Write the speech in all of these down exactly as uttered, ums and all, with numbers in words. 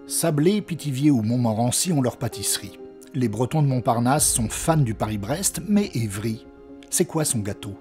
Sablé, Pithiviers ou Montmorency ont leur pâtisserie. Les Bretons de Montparnasse sont fans du Paris-Brest, mais Évry, c'est quoi son gâteau?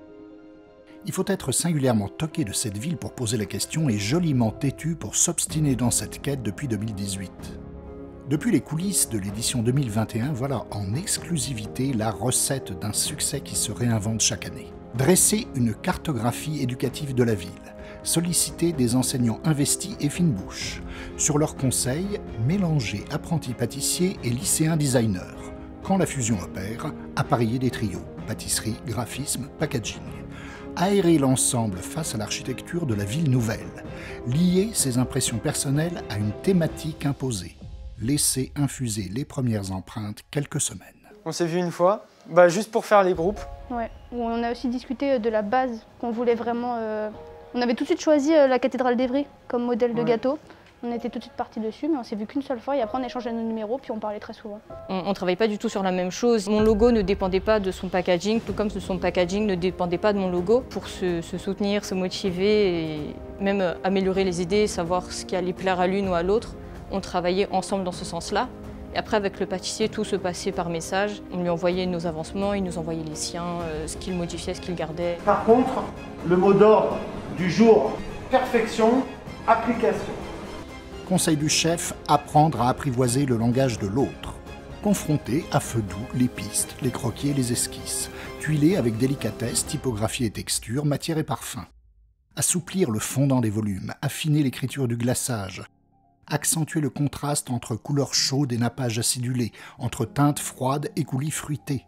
Il faut être singulièrement toqué de cette ville pour poser la question et joliment têtu pour s'obstiner dans cette quête depuis deux mille dix-huit. Depuis les coulisses de l'édition deux mille vingt et un, voilà en exclusivité la recette d'un succès qui se réinvente chaque année. Dresser une cartographie éducative de la ville, solliciter des enseignants investis et fine bouche. Sur leurs conseils, mélanger apprentis pâtissiers et lycéens designers. Quand la fusion opère, appareiller des trios, pâtisserie, graphisme, packaging. Aérer l'ensemble face à l'architecture de la ville nouvelle. Lier ses impressions personnelles à une thématique imposée. Laisser infuser les premières empreintes quelques semaines. On s'est vu une fois, bah juste pour faire les groupes. Ouais, on a aussi discuté de la base qu'on voulait vraiment... Euh... On avait tout de suite choisi la cathédrale d'Évry comme modèle de ouais. gâteau. On était tout de suite partis dessus, mais on s'est vu qu'une seule fois et après on échangeait nos numéros puis on parlait très souvent. On ne travaille pas du tout sur la même chose. Mon logo ne dépendait pas de son packaging, tout comme son packaging ne dépendait pas de mon logo. Pour se, se soutenir, se motiver et même améliorer les idées, savoir ce qui allait plaire à l'une ou à l'autre, on travaillait ensemble dans ce sens-là. Et après, avec le pâtissier, tout se passait par message. On lui envoyait nos avancements, il nous envoyait les siens, euh, ce qu'il modifiait, ce qu'il gardait. Par contre, le mot d'ordre du jour, perfection, application. Conseil du chef, apprendre à apprivoiser le langage de l'autre. Confronter à feu doux les pistes, les croquis et les esquisses. Tuiler avec délicatesse, typographie et texture, matière et parfum. Assouplir le fondant des volumes, affiner l'écriture du glaçage. Accentuer le contraste entre couleurs chaudes et nappages acidulés, entre teintes froides et coulis fruités.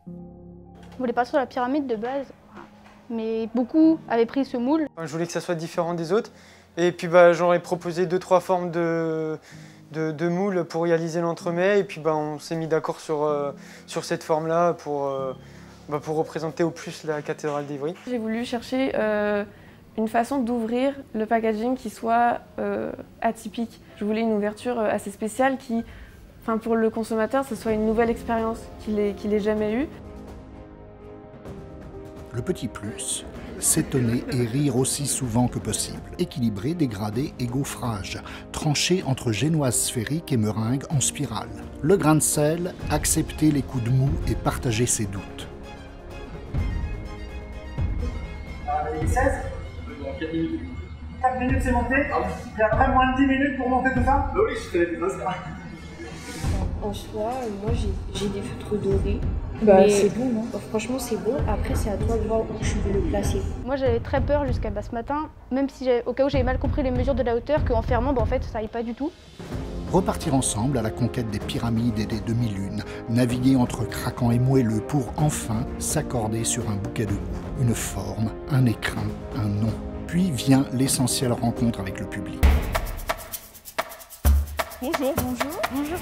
On voulait pas sur la pyramide de base, mais beaucoup avaient pris ce moule. Je voulais que ça soit différent des autres, et puis bah, j'aurais proposé deux trois formes de, de, de moules pour réaliser l'entremets, et puis bah, on s'est mis d'accord sur, euh, sur cette forme-là pour, euh, bah, pour représenter au plus la cathédrale d'Évry. J'ai voulu chercher euh, une façon d'ouvrir le packaging qui soit euh, atypique. Je voulais une ouverture assez spéciale qui, enfin pour le consommateur, ce soit une nouvelle expérience qu'il n'ait qu'il ait jamais eue. Le petit plus, s'étonner et rire aussi souvent que possible. Équilibré, dégradé et gaufrage, tranché entre génoise sphérique et meringue en spirale. Le grain de sel, accepter les coups de mou et partager ses doutes. Euh, seize quatre minutes. quatre minutes c'est monté, et après moins de dix minutes pour monter tout ça. Oui, je fais les ça. En soi, moi j'ai des feutres dorés. Bah, c'est beau, non? Franchement, c'est beau. Après, c'est à toi de voir où tu veux le placer. Moi, j'avais très peur jusqu'à bah, ce matin, même si au cas où j'avais mal compris les mesures de la hauteur, qu'en fermant, bah, en fait, ça n'aille pas du tout. Repartir ensemble à la conquête des pyramides et des demi-lunes, naviguer entre craquant et moelleux pour enfin s'accorder sur un bouquet de goût, une forme, un écrin, un nom. Puis vient l'essentielle rencontre avec le public. Bonjour. Bonjour. Bonjour.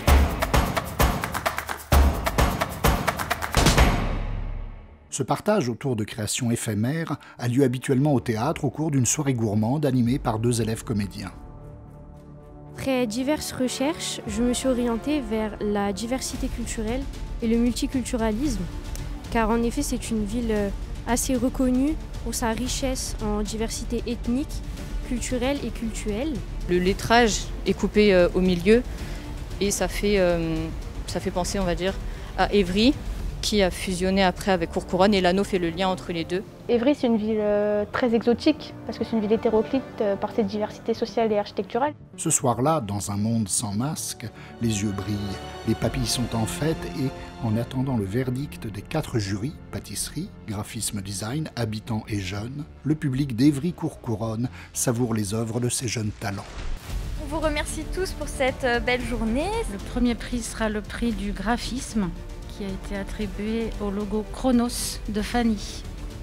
Ce partage autour de créations éphémères a lieu habituellement au théâtre au cours d'une soirée gourmande animée par deux élèves comédiens. Après diverses recherches, je me suis orientée vers la diversité culturelle et le multiculturalisme, car en effet c'est une ville assez reconnue pour sa richesse en diversité ethnique, culturelle et cultuelle. Le lettrage est coupé euh, au milieu et ça fait, euh, ça fait penser, on va dire, à Évry, qui a fusionné après avec Courcouronnes, et l'anneau fait le lien entre les deux. Évry, c'est une ville euh, très exotique, parce que c'est une ville hétéroclite euh, par cette diversité sociale et architecturale. Ce soir-là, dans un monde sans masque, les yeux brillent, les papilles sont en fête et, en attendant le verdict des quatre jurys, pâtisserie, graphisme design, habitants et jeunes, le public d'Évry-Courcouronnes savoure les œuvres de ces jeunes talents. On vous remercie tous pour cette belle journée. Le premier prix sera le prix du graphisme, qui a été attribué au logo Chronos de Fanny.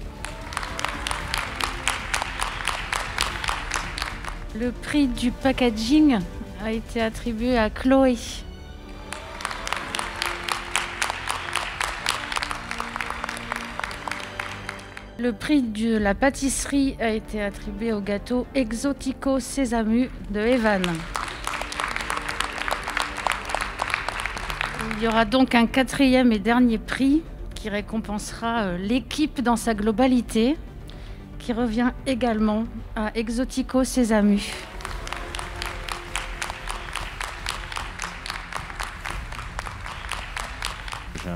Le prix du packaging a été attribué à Chloé. Le prix de la pâtisserie a été attribué au gâteau Exotico Sesamu de Evan. Il y aura donc un quatrième et dernier prix qui récompensera l'équipe dans sa globalité, qui revient également à Exotico Sesamu.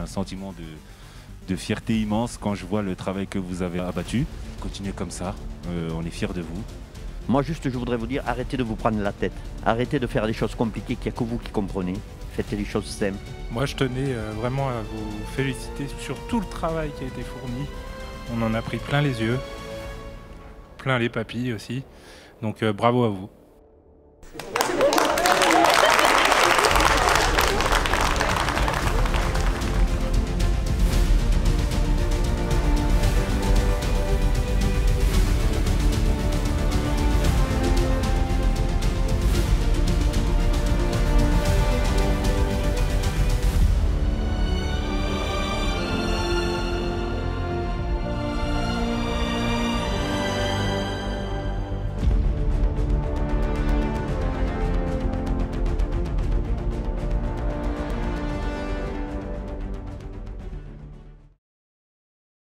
un sentiment de, de fierté immense quand je vois le travail que vous avez abattu. Continuez comme ça, euh, on est fiers de vous. Moi juste je voudrais vous dire, arrêtez de vous prendre la tête. Arrêtez de faire des choses compliquées qu'il n'y a que vous qui comprenez. Faites les choses simples. Moi je tenais euh, vraiment à vous féliciter sur tout le travail qui a été fourni. On en a pris plein les yeux, plein les papilles aussi. Donc euh, bravo à vous.